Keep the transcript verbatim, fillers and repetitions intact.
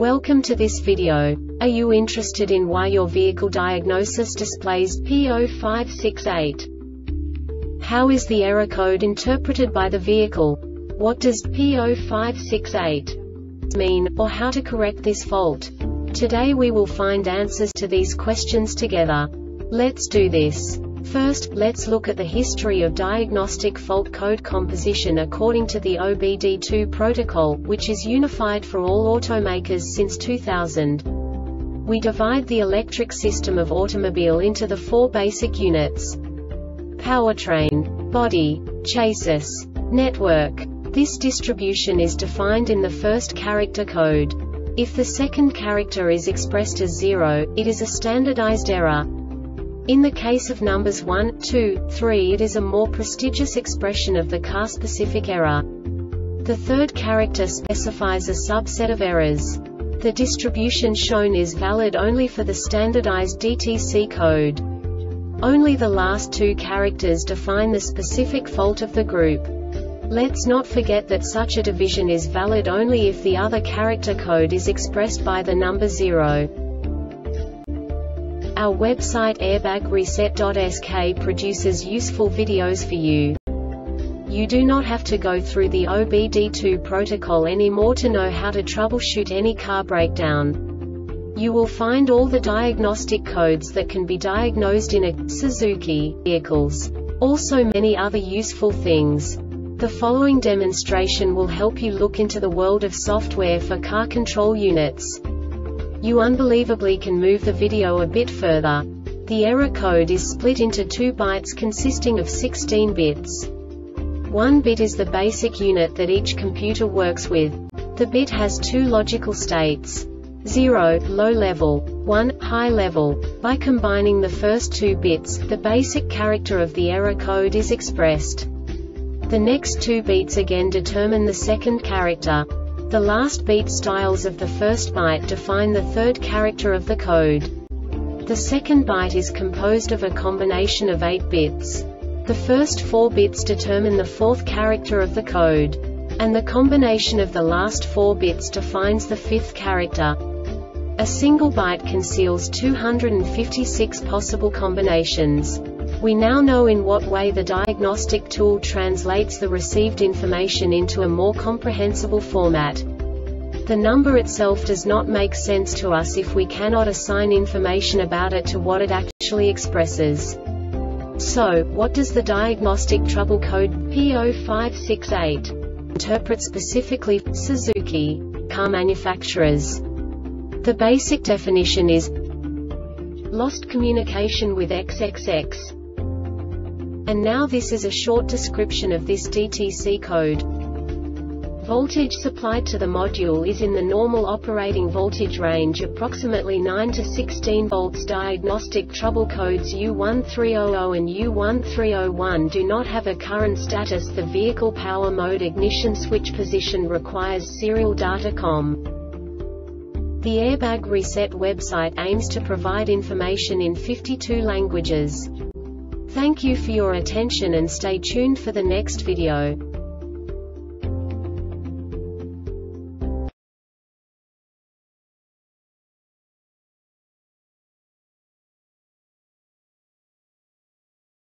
Welcome to this video. Are you interested in why your vehicle diagnosis displays P zero five six eight? How is the error code interpreted by the vehicle? What does P zero five six eight mean, or how to correct this fault? Today we will find answers to these questions together. Let's do this. First, let's look at the history of diagnostic fault code composition according to the O B D two protocol, which is unified for all automakers since two thousand. We divide the electric system of automobile into the four basic units: powertrain, body, chassis, network. This distribution is defined in the first character code. If the second character is expressed as zero, it is a standardized error. In the case of numbers one, two, three, it is a more prestigious expression of the car-specific error. The third character specifies a subset of errors. The distribution shown is valid only for the standardized D T C code. Only the last two characters define the specific fault of the group. Let's not forget that such a division is valid only if the other character code is expressed by the number zero. Our website airbag reset dot S K produces useful videos for you. You do not have to go through the O B D two protocol anymore to know how to troubleshoot any car breakdown. You will find all the diagnostic codes that can be diagnosed in a Suzuki vehicles. Also many other useful things. The following demonstration will help you look into the world of software for car control units. You unbelievably can move the video a bit further. The error code is split into two bytes consisting of sixteen bits. One bit is the basic unit that each computer works with. The bit has two logical states: zero, low level, one, high level. By combining the first two bits, the basic character of the error code is expressed. The next two bits again determine the second character. The last beat styles of the first byte define the third character of the code. The second byte is composed of a combination of eight bits. The first four bits determine the fourth character of the code. And the combination of the last four bits defines the fifth character. A single byte conceals two hundred fifty-six possible combinations. We now know in what way the diagnostic tool translates the received information into a more comprehensible format. The number itself does not make sense to us if we cannot assign information about it to what it actually expresses. So, what does the diagnostic trouble code P zero five six eight interpret specifically for Suzuki car manufacturers? The basic definition is lost communication with triple X. And now this is a short description of this D T C code. Voltage supplied to the module is in the normal operating voltage range, approximately nine to sixteen volts. Diagnostic trouble codes U one three zero zero and U one three zero one do not have a current status. The vehicle power mode ignition switch position requires serial data com. The Airbag Reset website aims to provide information in fifty-two languages. Thank you for your attention and stay tuned for the next video.